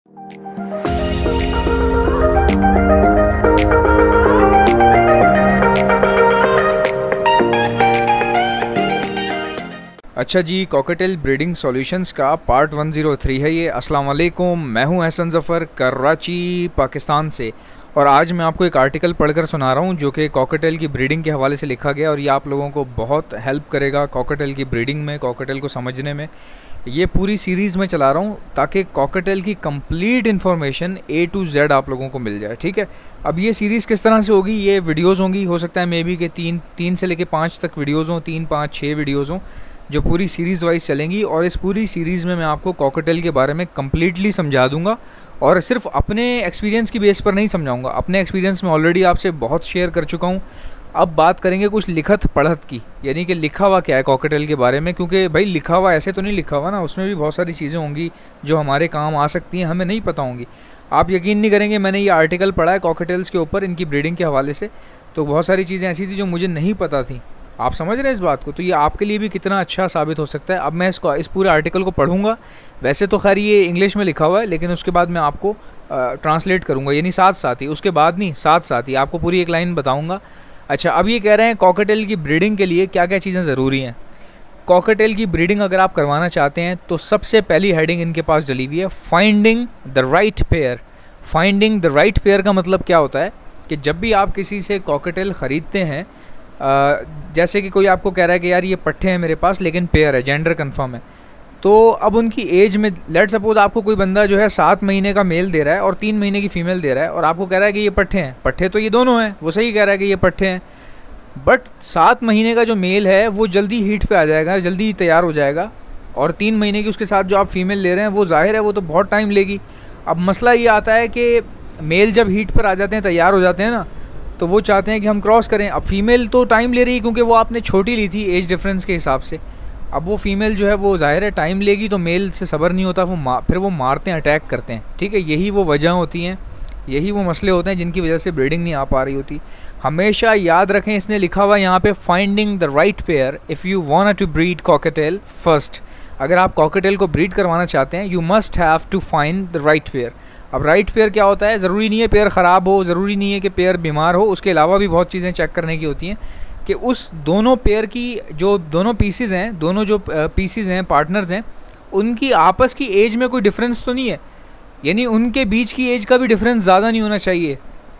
अच्छा जी, cocktail breeding solutions का पार्ट 103 है ये। अस्सलाम वालेकुम, मैं हूं एहसन ज़फ़र, कराची पाकिस्तान से। और आज मैं आपको एक आर्टिकल पढ़कर सुना रहा हूं जो कि कॉकटेल की ब्रीडिंग के हवाले से लिखा गया, और ये आप लोगों को बहुत हेल्प करेगा कॉकटेल की ब्रीडिंग में, कॉकटेल को समझने में। ये पूरी सीरीज़ में चला रहा हूँ ताकि कॉकटेल की complete information A to Z आप लोगों को मिल जाए, ठीक है। अब ये सीरीज़ किस तरह से होगी, ये वीडियोज़ होंगी, हो सकता है मे बी के तीन से लेके 5 तक वीडियोज़ हों, 3, 5, 6 वीडियोज़ हों जो पूरी सीरीज़ वाइज चलेंगी। और इस पूरी सीरीज़ में मैं आपको कॉकटेल के बारे में कम्प्लीटली समझा दूंगा, और सिर्फ अपने एक्सपीरियंस की बेस पर नहीं समझाऊंगा। अपने एक्सपीरियंस में ऑलरेडी आपसे बहुत शेयर कर चुका हूँ। अब बात करेंगे कुछ लिखत पढ़त की, यानी कि लिखा हुआ क्या है कॉकटेल के बारे में, क्योंकि भाई लिखा हुआ ऐसे तो नहीं लिखा हुआ ना, उसमें भी बहुत सारी चीज़ें होंगी जो हमारे काम आ सकती हैं, हमें नहीं पता होंगी। आप यकीन नहीं करेंगे, मैंने ये आर्टिकल पढ़ा है कॉकटेल्स के ऊपर, इनकी ब्रीडिंग के हवाले से, तो बहुत सारी चीज़ें ऐसी थी जो मुझे नहीं पता थी। आप समझ रहे हैं इस बात को, तो ये आपके लिए भी कितना अच्छा साबित हो सकता है। अब मैं इस पूरे आर्टिकल को पढ़ूंगा। वैसे तो खैर ये इंग्लिश में लिखा हुआ है, लेकिन उसके बाद मैं आपको ट्रांसलेट करूंगा, यानी साथ साथ ही, उसके बाद नहीं, साथ साथ ही आपको पूरी एक लाइन बताऊंगा। अच्छा, अब ये कह रहे हैं कॉकटेल की ब्रीडिंग के लिए क्या क्या चीज़ें ज़रूरी हैं। कॉकटेल की ब्रीडिंग अगर आप करवाना चाहते हैं तो सबसे पहली हेडिंग इनके पास डली हुई है, finding the right pair. Finding the right pair का मतलब क्या होता है कि जब भी आप किसी से कॉकटेल ख़रीदते हैं, जैसे कि कोई आपको कह रहा है कि यार ये पट्ठे हैं मेरे पास लेकिन पेयर है, जेंडर कंफर्म है, तो अब उनकी एज में लेट सपोज आपको कोई बंदा जो है 7 महीने का मेल दे रहा है और 3 महीने की फ़ीमेल दे रहा है, और आपको कह रहा है कि ये पट्ठे हैं। पट्ठे तो ये दोनों हैं, वो सही कह रहा है कि ये पट्ठे हैं, बट 7 महीने का जो मेल है वो जल्दी हीट पे आ जाएगा, जल्दी तैयार हो जाएगा, और 3 महीने की उसके साथ जो आप फीमेल ले रहे हैं वो जाहिर है वो तो बहुत टाइम लेगी। अब मसला ये आता है कि मेल जब हीट पर आ जाते हैं, तैयार हो जाते हैं ना, तो वो चाहते हैं कि हम क्रॉस करें। अब फीमेल तो टाइम ले रही है क्योंकि वो आपने छोटी ली थी एज डिफरेंस के हिसाब से। अब वो फीमेल जो है वो जाहिर है टाइम लेगी, तो मेल से सब्र नहीं होता, फिर वो मारते हैं, अटैक करते हैं, ठीक है। यही वो वजह होती हैं, यही वो मसले होते हैं जिनकी वजह से ब्रीडिंग नहीं आ पा रही होती। हमेशा याद रखें, इसने लिखा हुआ यहाँ पे finding the right pair if you want to breed cocktail first. अगर आप कॉकटेल को ब्रीड करवाना चाहते हैं, you must have to find the right pair. अब राइट पेयर क्या होता है, ज़रूरी नहीं है पेयर ख़राब हो, ज़रूरी नहीं है कि पेयर बीमार हो, उसके अलावा भी बहुत चीज़ें चेक करने की होती हैं कि उस दोनों पेयर की जो दोनों पीसीज हैं, दोनों जो पीसीज हैं, पार्टनर्स हैं, उनकी आपस की एज में कोई डिफरेंस तो नहीं है, यानी उनके बीच की एज का भी डिफरेंस ज़्यादा नहीं होना चाहिए।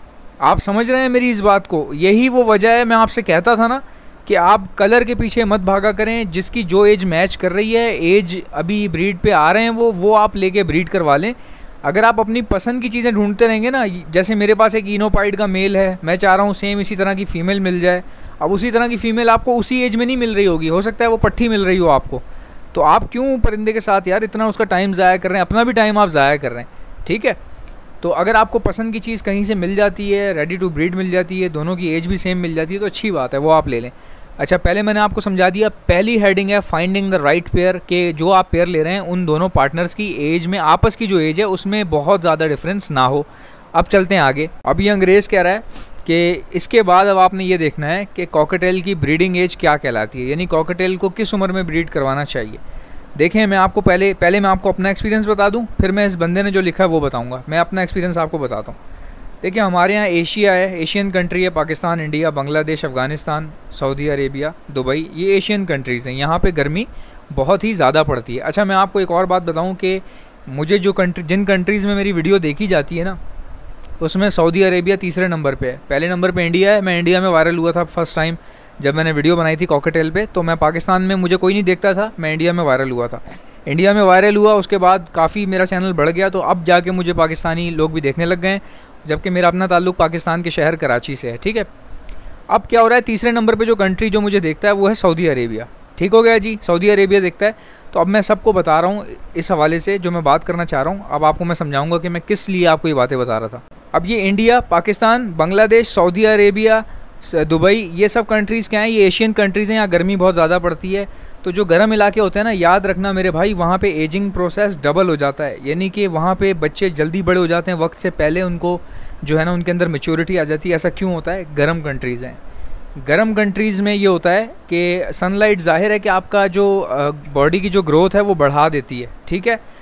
आप समझ रहे हैं मेरी इस बात को। यही वो वजह है, मैं आपसे कहता था ना कि आप कलर के पीछे मत भागा करें, जिसकी जो एज मैच कर रही है, एज अभी ब्रीड पे आ रहे हैं वो आप लेके ब्रीड करवा लें। अगर आप अपनी पसंद की चीज़ें ढूंढते रहेंगे ना, जैसे मेरे पास एक इनोपाइड का मेल है, मैं चाह रहा हूँ सेम इसी तरह की फ़ीमेल मिल जाए। अब उसी तरह की फ़ीमेल आपको उसी एज में नहीं मिल रही होगी, हो सकता है वो पट्ठी मिल रही हो आपको, तो आप क्यों परिंदे के साथ यार इतना उसका टाइम ज़ाया कर रहे हैं, अपना भी टाइम आप ज़ाया कर रहे हैं, ठीक है। तो अगर आपको पसंद की चीज़ कहीं से मिल जाती है, रेडी टू ब्रीड मिल जाती है, दोनों की एज भी सेम मिल जाती है, तो अच्छी बात है, वो आप ले लें। अच्छा, पहले मैंने आपको समझा दिया, पहली हेडिंग है फाइंडिंग द राइट पेयर, के जो आप पेयर ले रहे हैं उन दोनों पार्टनर्स की एज में, आपस की जो एज है उसमें बहुत ज़्यादा डिफरेंस ना हो। अब चलते हैं आगे। अब ये अंग्रेज़ कह रहा है कि इसके बाद अब आपने ये देखना है कि कॉकटेल की ब्रीडिंग एज क्या कहलाती है, यानी कॉकटेल को किस उम्र में ब्रीड करवाना चाहिए। देखें, मैं आपको पहले मैं आपको अपना एक्सपीरियंस बता दूं, फिर मैं इस बंदे ने जो लिखा है वो बताऊंगा। मैं अपना एक्सपीरियंस आपको बताता हूँ। देखिए, हमारे यहाँ एशिया है, एशियन कंट्री है, Pakistan, India, Bangladesh, Afghanistan, Saudi Arabia, Dubai, ये एशियन कंट्रीज़ हैं। यहाँ पे गर्मी बहुत ही ज़्यादा पड़ती है। अच्छा, मैं आपको एक और बात बताऊँ कि मुझे जिन कंट्रीज़ में मेरी वीडियो देखी जाती है ना, उसमें सऊदी अरेबिया तीसरे नंबर पे है, पहले नंबर पे इंडिया है। मैं इंडिया में वायरल हुआ था फर्स्ट टाइम जब मैंने वीडियो बनाई थी कॉकटेल पे, तो मैं पाकिस्तान में मुझे कोई नहीं देखता था, मैं इंडिया में वायरल हुआ था। इंडिया में वायरल हुआ, उसके बाद काफ़ी मेरा चैनल बढ़ गया, तो अब जाके मुझे पाकिस्तानी लोग भी देखने लग गए हैं, जबकि मेरा अपना ताल्लुक़ पाकिस्तान के शहर कराची से है, ठीक है। अब क्या हो रहा है, तीसरे नंबर पे जो कंट्री जो मुझे देखता है वो है सऊदी अरेबिया। ठीक हो गया जी, सऊदी अरेबिया देखता है। तो अब मैं सबको बता रहा हूँ इस हवाले से जो मैं बात करना चाह रहा हूँ। अब आपको मैं समझाऊँगा कि मैं किस लिए आपको ये बातें बता रहा था। अब ये India, Pakistan, Bangladesh, Saudi Arabia, Dubai, ये सब कंट्रीज़ क्या हैं, ये एशियन कंट्रीज़ हैं, यहाँ गर्मी बहुत ज़्यादा पड़ती है। तो जो गर्म इलाके होते हैं ना, याद रखना मेरे भाई, वहाँ पे एजिंग प्रोसेस डबल हो जाता है, यानी कि वहाँ पे बच्चे जल्दी बड़े हो जाते हैं, वक्त से पहले उनको जो है ना उनके अंदर मैच्योरिटी आ जाती है। ऐसा क्यों होता है? गर्म कंट्रीज़ हैं। गर्म कंट्रीज़ में ये होता है कि सनलाइट ज़ाहिर है कि आपका जो बॉडी की जो ग्रोथ है वो बढ़ा देती है, ठीक है।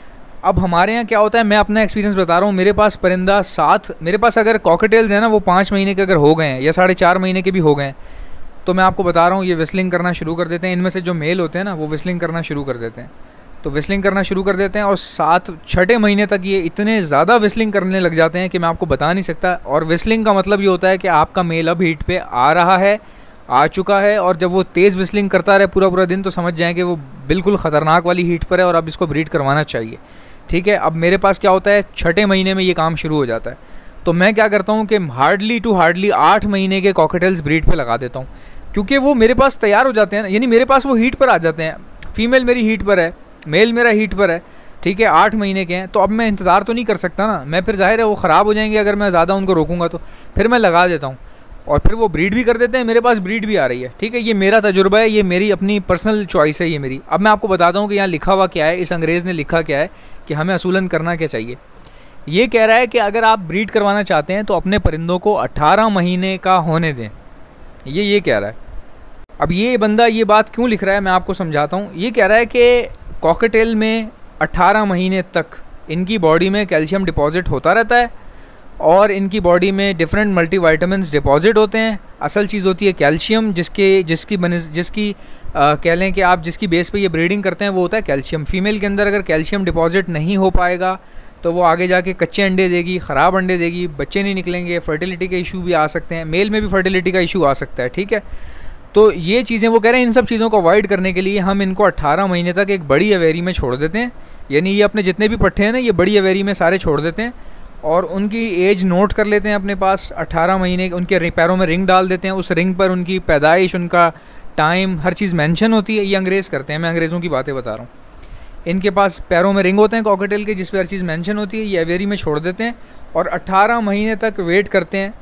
अब हमारे यहाँ क्या होता है, मैं अपना एक्सपीरियंस बता रहा हूँ। मेरे पास परिंदा मेरे पास अगर कॉकटेल्स हैं ना, वो 5 महीने के अगर हो गए हैं या 4.5 महीने के भी हो गए हैं, तो मैं आपको बता रहा हूँ ये विस्लिंग करना शुरू कर देते हैं। इनमें से जो मेल होते हैं ना, वो विस्लिंग करना शुरू कर देते हैं। तो विस्लिंग करना शुरू कर देते हैं और 6ठे महीने तक ये इतने ज़्यादा विस्लिंग करने लग जाते हैं कि मैं आपको बता नहीं सकता। और विस्लिंग का मतलब ये होता है कि आपका मेल अब हीट पे आ रहा है, आ चुका है, और जब वो तेज़ विस्लिंग करता रहे पूरा पूरा दिन, तो समझ जाएँ कि वो बिल्कुल ख़तरनाक वाली हीट पर है और अब इसको ब्रीड करवाना चाहिए। ठीक है, अब मेरे पास क्या होता है, 6ठे महीने में ये काम शुरू हो जाता है। तो मैं क्या करता हूँ कि हार्डली 8 महीने के कॉकटेल्स ब्रीड पे लगा देता हूँ, क्योंकि वो मेरे पास तैयार हो जाते हैं, यानी मेरे पास वो हीट पर आ जाते हैं। फीमेल मेरी हीट पर है, मेल मेरा हीट पर है, ठीक है, 8 महीने के हैं। तो अब मैं इंतज़ार तो नहीं कर सकता ना, मैं फिर जाहिर है वो ख़राब हो जाएंगे अगर मैं ज़्यादा उनको रोकूंगा। तो फिर मैं लगा देता हूँ और फिर वो ब्रीड भी कर देते हैं, मेरे पास ब्रीड भी आ रही है। ठीक है, ये मेरा तजुर्बा है, ये मेरी अपनी पर्सनल चॉइस है ये मेरी। अब मैं आपको बताता हूँ कि यहाँ लिखा हुआ क्या है, इस अंग्रेज़ ने लिखा क्या है कि हमें असूलन करना क्या चाहिए। ये कह रहा है कि अगर आप ब्रीड करवाना चाहते हैं तो अपने परिंदों को 18 महीने का होने दें। ये कह रहा है। अब ये बंदा ये बात क्यों लिख रहा है मैं आपको समझाता हूँ। ये कह रहा है कि कॉकटेल में 18 महीने तक इनकी बॉडी में कैल्शियम डिपॉजिट होता रहता है और इनकी बॉडी में डिफरेंट मल्टीविटामिन्स डिपॉजिट होते हैं। असल चीज़ होती है कैल्शियम, जिसकी कह लें कि आप जिसकी बेस पे ये ब्रीडिंग करते हैं वो होता है कैल्शियम। फीमेल के अंदर अगर कैल्शियम डिपॉजिट नहीं हो पाएगा तो वो आगे जाके कच्चे अंडे देगी, ख़राब अंडे देगी, बच्चे नहीं निकलेंगे, फर्टिलिटी के इशू भी आ सकते हैं, मेल में भी फर्टिलिटी का इशू आ सकता है। ठीक है, तो ये चीज़ें वो कह रहे हैं, इन सब चीज़ों को अवॉइड करने के लिए हम इनको 18 महीने तक एक बड़ी अवेरी में छोड़ देते हैं। यानी ये अपने जितने भी पट्ठे हैं ना, ये बड़ी अवेरी में सारे छोड़ देते हैं और उनकी एज नोट कर लेते हैं अपने पास। 18 महीने उनके पैरों में रिंग डाल देते हैं, उस रिंग पर उनकी पैदाइश, उनका टाइम, हर चीज़ मेंशन होती है। ये अंग्रेज़ करते हैं, मैं अंग्रेज़ों की बातें बता रहा हूँ। इनके पास पैरों में रिंग होते हैं कॉकटेल के, जिस पर हर चीज़ मेंशन होती है। ये अवेरी में छोड़ देते हैं और 18 महीने तक वेट करते हैं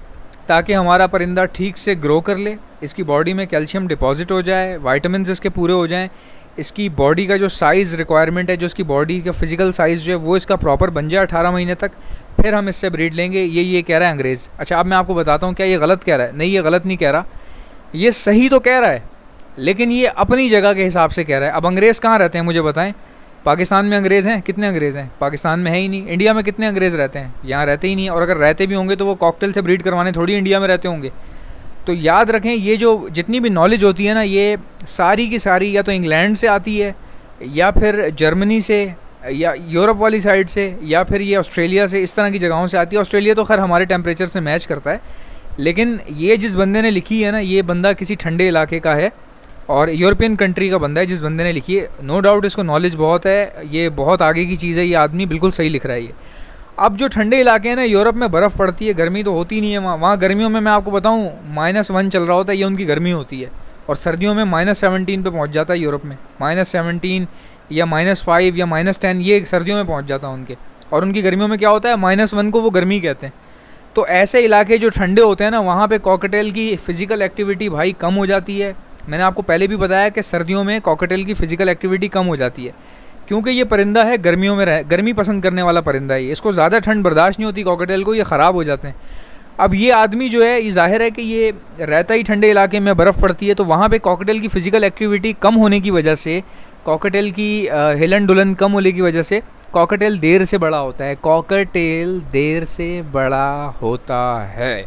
ताकि हमारा परिंदा ठीक से ग्रो कर ले, इसकी बॉडी में कैल्शियम डिपॉजिट हो जाए, विटामिन्स इसके पूरे हो जाएँ, इसकी बॉडी का जो साइज़ रिक्वायरमेंट है, जो इसकी बॉडी का फिजिकल साइज़ जो है वो इसका प्रॉपर बन जाए 18 महीने तक, फिर हम इससे ब्रीड लेंगे। ये कह रहा है अंग्रेज़। अच्छा, अब मैं आपको बताता हूँ क्या ये गलत कह रहा है। नहीं, ये गलत नहीं कह रहा, ये सही तो कह रहा है, लेकिन ये अपनी जगह के हिसाब से कह रहा है। अब अंग्रेज़ कहाँ रहते हैं मुझे बताएं। पाकिस्तान में अंग्रेज़ हैं? कितने अंग्रेज़ हैं? पाकिस्तान में है ही नहीं। इंडिया में कितने अंग्रेज़ रहते हैं? यहाँ रहते ही नहीं है। और अगर रहते भी होंगे तो वो कॉकटेल से ब्रीड करवाने थोड़ी इंडिया में रहते होंगे। तो याद रखें, ये जो जितनी भी नॉलेज होती है ना, ये सारी की सारी या तो इंग्लैंड से आती है, या फिर जर्मनी से, या यूरोप वाली साइड से, या फिर ये ऑस्ट्रेलिया से, इस तरह की जगहों से आती है। ऑस्ट्रेलिया तो खैर हमारे टेम्परेचर से मैच करता है, लेकिन ये जिस बंदे ने लिखी है ना, ये बंदा किसी ठंडे इलाके का है और यूरोपियन कंट्री का बंदा है जिस बंदे ने लिखी है। नो डाउट इसको नॉलेज बहुत है, ये बहुत आगे की चीज़ है, ये आदमी बिल्कुल सही लिख रहा है ये। अब जो ठंडे इलाके हैं ना, यूरोप में बर्फ़ पड़ती है, गर्मी तो होती नहीं है वहाँ गर्मियों में मैं आपको बताऊँ -1 चल रहा होता है, ये उनकी गर्मी होती है। और सर्दियों में -17 पे पहुँच जाता है यूरोप में, -17 या -5 या -10, ये सर्दियों में पहुँच जाता है उनके। और उनकी गर्मियों में क्या होता है, -1 को वो गर्मी कहते हैं। तो ऐसे इलाके जो ठंडे होते हैं ना, वहाँ पे कॉकटेल की फ़िज़िकल एक्टिविटी भाई कम हो जाती है। मैंने आपको पहले भी बताया कि सर्दियों में कॉकटेल की फ़िज़िकल एक्टिविटी कम हो जाती है, क्योंकि ये परिंदा है गर्मियों में गर्मी पसंद करने वाला परिंदा है। इसको ज़्यादा ठंड बर्दाश्त नहीं होती कॉकटेल को, ये ख़राब हो जाते हैं। अब ये आदमी जो है, ये ज़ाहिर है कि ये रहता ही ठंडे इलाके में, बर्फ़ पड़ती है, तो वहाँ पे कॉकटेल की फ़िज़िकल एक्टिविटी कम होने की वजह से, कॉकटेल की हिलन डुलन कम होने की वजह से कॉकटेल देर से बड़ा होता है। कॉकटेल देर से बड़ा होता है।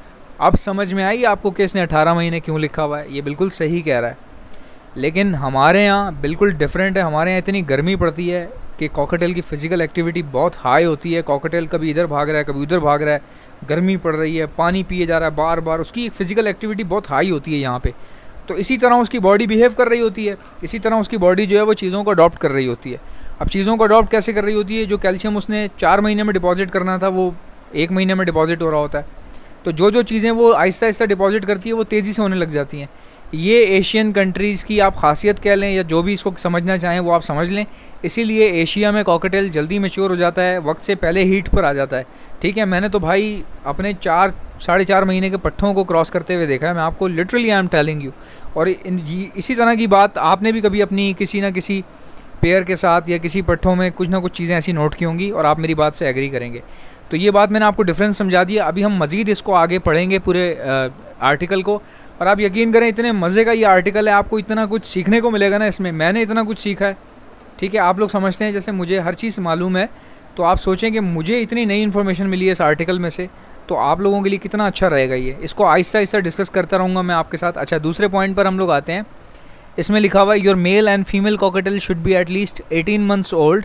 अब समझ में आई आपको कि इसने 18 महीने क्यों लिखा हुआ है। ये बिल्कुल सही कह रहा है, लेकिन हमारे यहाँ बिल्कुल डिफरेंट है। हमारे यहाँ इतनी गर्मी पड़ती है कि कॉकटेल की फ़िज़िकल एक्टिविटी बहुत हाई होती है। कॉकटेल कभी इधर भाग रहा है, कभी उधर भाग रहा है, गर्मी पड़ रही है, पानी पिए जा रहा है बार बार, उसकी एक फ़िज़िकल एक्टिविटी बहुत हाई होती है यहाँ पे। तो इसी तरह उसकी बॉडी बिहेव कर रही होती है, इसी तरह उसकी बॉडी जो है वो चीज़ों को अडॉप्ट कर रही होती है। अब चीज़ों को अडॉप्ट कैसे कर रही होती है, जो कैल्शियम उसने 4 महीने में डिपॉजिट करना था वो 1 महीने में डिपॉजिट हो रहा होता है। तो जो चीज़ें वो आहिस्ता आहिस्ता डिपॉजिट करती है वो तेज़ी से होने लग जाती हैं। ये एशियन कंट्रीज़ की आप खासियत कह लें, या जो भी इसको समझना चाहें वो आप समझ लें। इसीलिए एशिया में कॉकटेल जल्दी मैच्योर हो जाता है, वक्त से पहले हीट पर आ जाता है। ठीक है, मैंने तो भाई अपने 4-4.5 महीने के पट्ठों को क्रॉस करते हुए देखा है, मैं आपको literally I am telling you. और इसी तरह की बात आपने भी कभी अपनी किसी न किसी पेयर के साथ या किसी पट्ठों में कुछ ना कुछ चीज़ें ऐसी नोट की होंगी और आप मेरी बात से एग्री करेंगे। तो ये बात मैंने आपको डिफरेंस समझा दिया। अभी हम मज़ीद इसको आगे पढ़ेंगे पूरे आर्टिकल को, और आप यकीन करें इतने मज़े का ये आर्टिकल है, आपको इतना कुछ सीखने को मिलेगा ना इसमें। मैंने इतना कुछ सीखा है, ठीक है, आप लोग समझते हैं जैसे मुझे हर चीज़ मालूम है, तो आप सोचें कि मुझे इतनी नई इन्फॉर्मेशन मिली है इस आर्टिकल में से, तो आप लोगों के लिए कितना अच्छा रहेगा ये। इसको आहिस्ता आहिस्ता डिस्कस करता रहूँगा मैं आपके साथ। अच्छा, दूसरे पॉइंट पर हम लोग आते हैं। इसमें लिखा हुआ है your male and female cocktail should be at least 18 months old.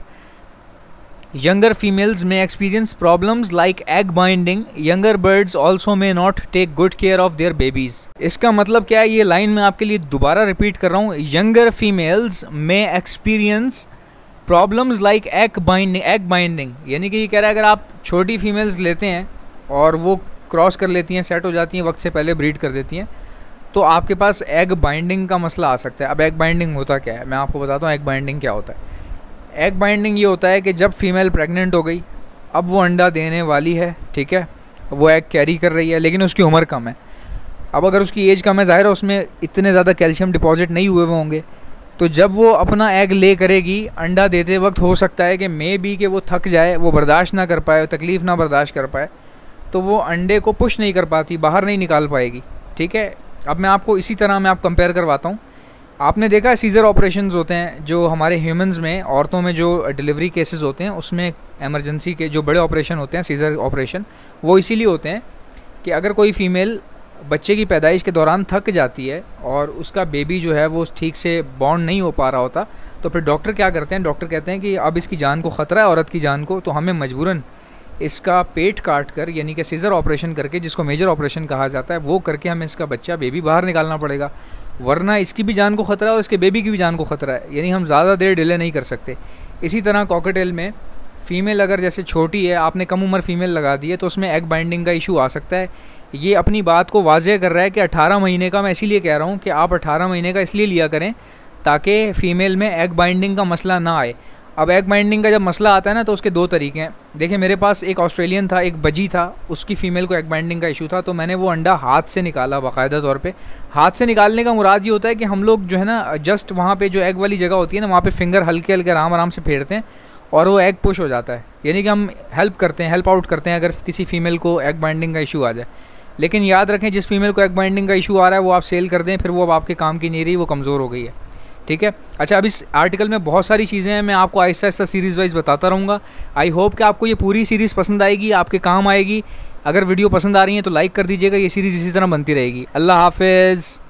Younger females may experience problems like egg binding. Younger birds also may not take good care of their babies. इसका मतलब क्या है, ये लाइन मैं आपके लिए दोबारा रिपीट कर रहा हूँ। Younger females may experience problems like egg binding, यानी कि ये कह रहा है अगर आप छोटी फीमेल्स लेते हैं और वो क्रॉस कर लेती हैं, सेट हो जाती हैं, वक्त से पहले ब्रीड कर देती हैं, तो आपके पास एग बाइंडिंग का मसला आ सकता है। अब एग बाइंडिंग होता क्या है, मैं आपको बताता हूँ एग बाइंडिंग क्या होता है। एग बाइंडिंग ये होता है कि जब फीमेल प्रेग्नेंट हो गई, अब वो अंडा देने वाली है, ठीक है, वो एग कैरी कर रही है, लेकिन उसकी उम्र कम है। अब अगर उसकी एज कम है, ज़ाहिर है उसमें इतने ज़्यादा कैल्शियम डिपॉजिट नहीं हुए हुए होंगे, तो जब वो अपना एग ले करेगी अंडा देते वक्त हो सकता है कि मे बी कि वो थक जाए, वो बर्दाश्त ना कर पाए, तकलीफ़ ना बर्दाश्त कर पाए, तो वो अंडे को पुश नहीं कर पाती, बाहर नहीं निकाल पाएगी। ठीक है, अब मैं आपको इसी तरह मैं कंपेयर करवाता हूँ। आपने देखा है सीज़र ऑपरेशंस होते हैं जो हमारे ह्यूमंस में, औरतों में जो डिलीवरी केसेस होते हैं, उसमें एमरजेंसी के जो बड़े ऑपरेशन होते हैं, सीज़र ऑपरेशन, वो इसीलिए होते हैं कि अगर कोई फ़ीमेल बच्चे की पैदाइश के दौरान थक जाती है और उसका बेबी जो है वो ठीक से बॉन्ड नहीं हो पा रहा होता, तो फिर डॉक्टर क्या करते हैं, डॉक्टर कहते हैं कि अब इसकी जान को ख़तरा है, औरत की जान को, तो हमें मजबूरन इसका पेट काट कर, यानी कि सीज़र ऑपरेशन करके, जिसको मेजर ऑपरेशन कहा जाता है, वो करके हमें इसका बच्चा बेबी बाहर निकालना पड़ेगा, वरना इसकी भी जान को ख़तरा है और इसके बेबी की भी जान को ख़तरा है, यानी हम ज़्यादा देर डिले नहीं कर सकते। इसी तरह कॉकटेल में फ़ीमेल अगर जैसे छोटी है, आपने कम उम्र फ़ीमेल लगा दी है, तो उसमें एग बाइंडिंग का इशू आ सकता है। ये अपनी बात को वाज़ेह कर रहा है कि 18 महीने का, मैं इसीलिए कह रहा हूँ कि आप 18 महीने का इसलिए लिया करें ताकि फ़ीमेल में एग बाइंडिंग का मसला ना आए। अब एग बाइंडिंग का जब मसला आता है ना, तो उसके दो तरीके हैं। देखिए, मेरे पास एक ऑस्ट्रेलियन था, एक बजी था, उसकी फ़ीमेल को एग बाइंडिंग का इशू था, तो मैंने वो अंडा हाथ से निकाला बाकायदा तौर पे। हाथ से निकालने का मुराद ये होता है कि हम लोग जो है ना, जस्ट वहाँ पे जो एग वाली जगह होती है ना, वहाँ पे फिंगर हल्के हल्के आराम से फेरते हैं और वो एग पुश हो जाता है, यानी कि हम हेल्प करते हैं, हेल्प आउट करते हैं अगर किसी फ़ीमेल को एग बाइंडिंग का इशू आ जाए। लेकिन याद रखें, जिस फीमेल को एग बाइंडिंग का इशू आ रहा है वो आप सेल कर दें, फिर वो अब आपके काम की नहीं रही, वो कमज़ोर हो गई है। ठीक है, अच्छा, अब इस आर्टिकल में बहुत सारी चीज़ें हैं, मैं आपको आहिस्ता आहिस्ता सीरीज़ वाइज बताता रहूँगा। आई होप कि आपको ये पूरी सीरीज़ पसंद आएगी, आपके काम आएगी। अगर वीडियो पसंद आ रही है तो लाइक कर दीजिएगा, ये सीरीज़ इसी तरह बनती रहेगी। अल्लाह हाफ़िज़।